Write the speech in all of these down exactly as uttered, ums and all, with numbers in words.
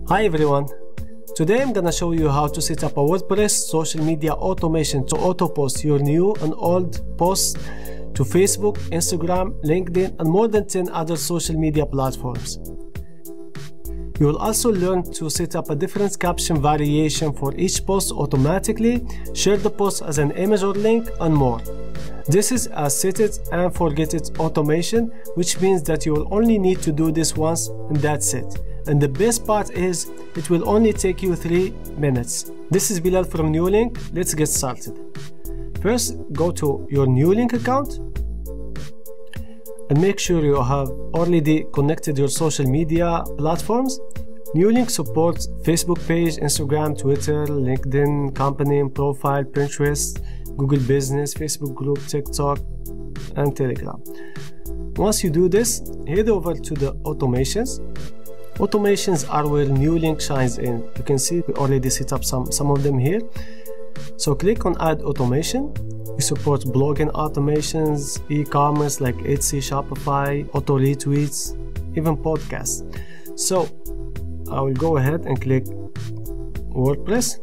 Hi everyone, today I'm gonna show you how to set up a WordPress social media automation to auto post your new and old posts to Facebook, Instagram, LinkedIn and more than ten other social media platforms. You will also learn to set up a different caption variation for each post automatically, share the post as an image or link and more. This is a set it and forget it automation, which means that you will only need to do this once and that's it. And the best part is it will only take you three minutes. This is Bilal from New Link. Let's get started. First, go to your New Link account and make sure you have already connected your social media platforms. New Link supports Facebook page, Instagram, Twitter, LinkedIn, company, profile, Pinterest, Google Business, Facebook group, TikTok, and Telegram. Once you do this, head over to the automations. Automations are where New Link shines in. You can see we already set up some, some of them here. So click on Add Automation. We support blogging automations, e-commerce like Etsy, Shopify, auto retweets, even podcasts. So I will go ahead and click WordPress.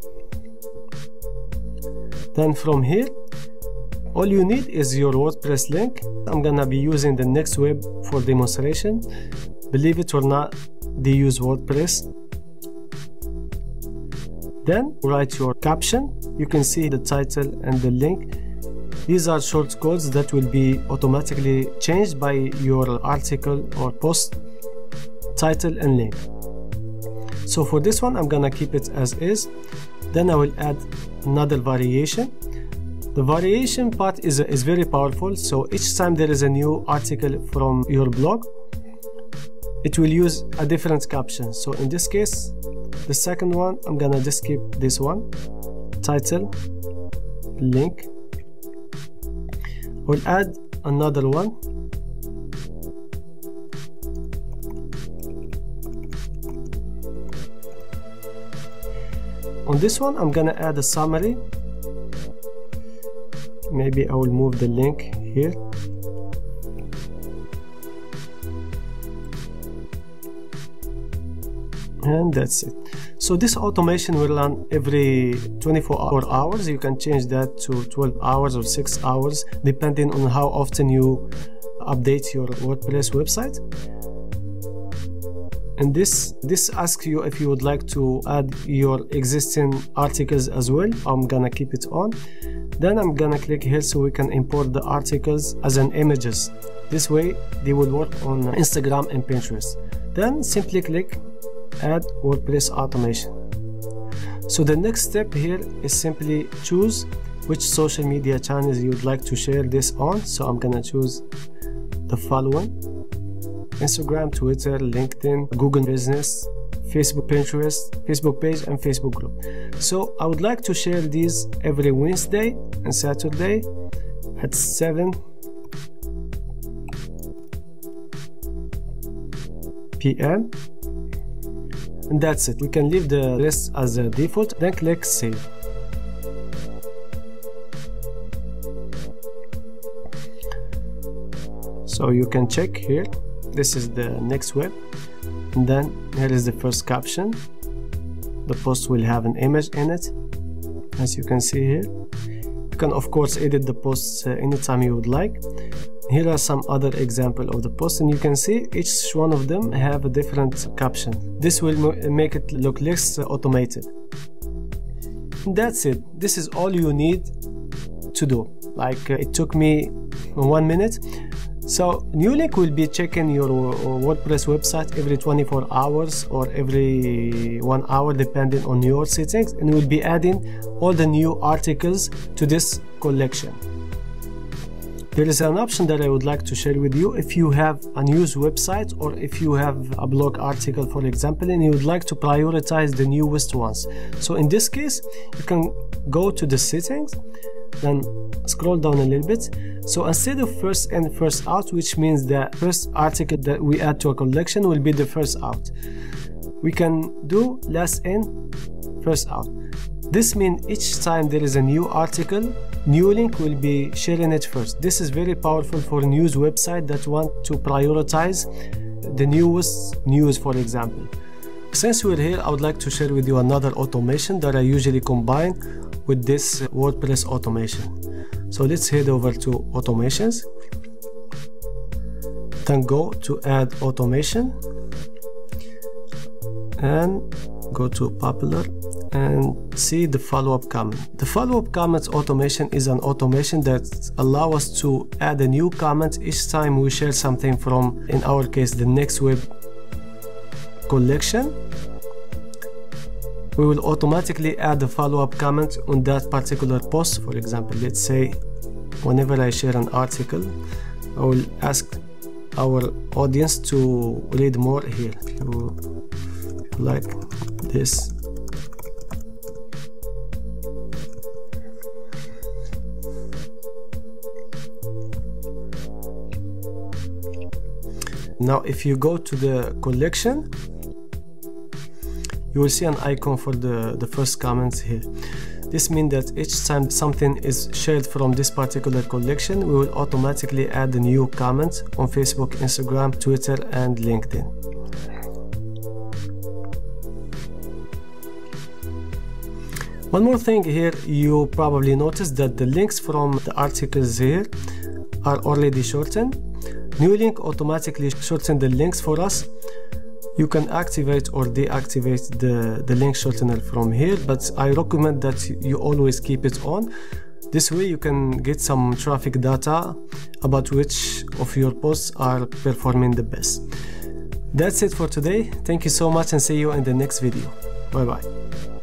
Then from here, all you need is your WordPress link. I'm gonna be using the Next Web for demonstration. Believe it or not, they use WordPress. Then write your caption. You can see the title and the link. These are short codes that will be automatically changed by your article or post title and link. So for this one, I'm gonna keep it as is. Then I will add another variation. The variation part is, is very powerful. So each time there is a new article from your blog, it will use a different caption. So in this case, the second one, I'm gonna just keep this one, title, link. We'll add another one. On this one, I'm gonna add a summary. Maybe I will move the link here. And that's it. So this automation will run every twenty-four hours. You can change that to twelve hours or six hours depending on how often you update your WordPress website. And this this asks you if you would like to add your existing articles as well. I'm gonna keep it on. Then I'm gonna click here so we can import the articles as an images. This way they will work on Instagram and Pinterest. Then simply click Add WordPress automation. So the next step here is simply choose which social media channels you would like to share this on. So I'm gonna choose the following: Instagram, Twitter, LinkedIn, Google Business, Facebook, Pinterest, Facebook page and Facebook group. So I would like to share these every Wednesday and Saturday at seven p m And that's it. We can leave the rest as a default, then click save. So you can check here. This is the Next Web. And then here is the first caption. The post will have an image in it, as you can see here. You can of course edit the posts uh, anytime you would like. Here are some other examples of the posts, and you can see each one of them have a different caption. This will make it look less automated. And that's it. This is all you need to do. Like uh, it took me one minute. So New Link will be checking your WordPress website every twenty-four hours or every one hour depending on your settings, and will be adding all the new articles to this collection. There is an option that I would like to share with you. If you have a news website or if you have a blog article, for example, and you would like to prioritize the newest ones. So in this case, you can go to the settings, then scroll down a little bit. So instead of first in, first out, which means the first article that we add to a collection will be the first out, we can do last in, first out. This means each time there is a new article, New Link will be sharing it first. This is very powerful for news websites that want to prioritize the newest news, for example. Since we're here, I would like to share with you another automation that I usually combine with this WordPress automation. So let's head over to automations, then go to add automation and go to popular and see the follow-up comment. The follow-up comments automation is an automation that allows us to add a new comment each time we share something from, in our case, the Next Web collection. We will automatically add the follow-up comment on that particular post. For example, let's say whenever I share an article, I will ask our audience to read more here, to like this. Now if you go to the collection, you will see an icon for the, the first comments here. This means that each time something is shared from this particular collection, we will automatically add a new comment on Facebook, Instagram, Twitter, and LinkedIn. One more thing here, you probably noticed that the links from the articles here are already shortened. New Link automatically shortens the links for us. You can activate or deactivate the, the link shortener from here, but I recommend that you always keep it on. This way you can get some traffic data about which of your posts are performing the best. That's it for today. Thank you so much and see you in the next video. Bye bye.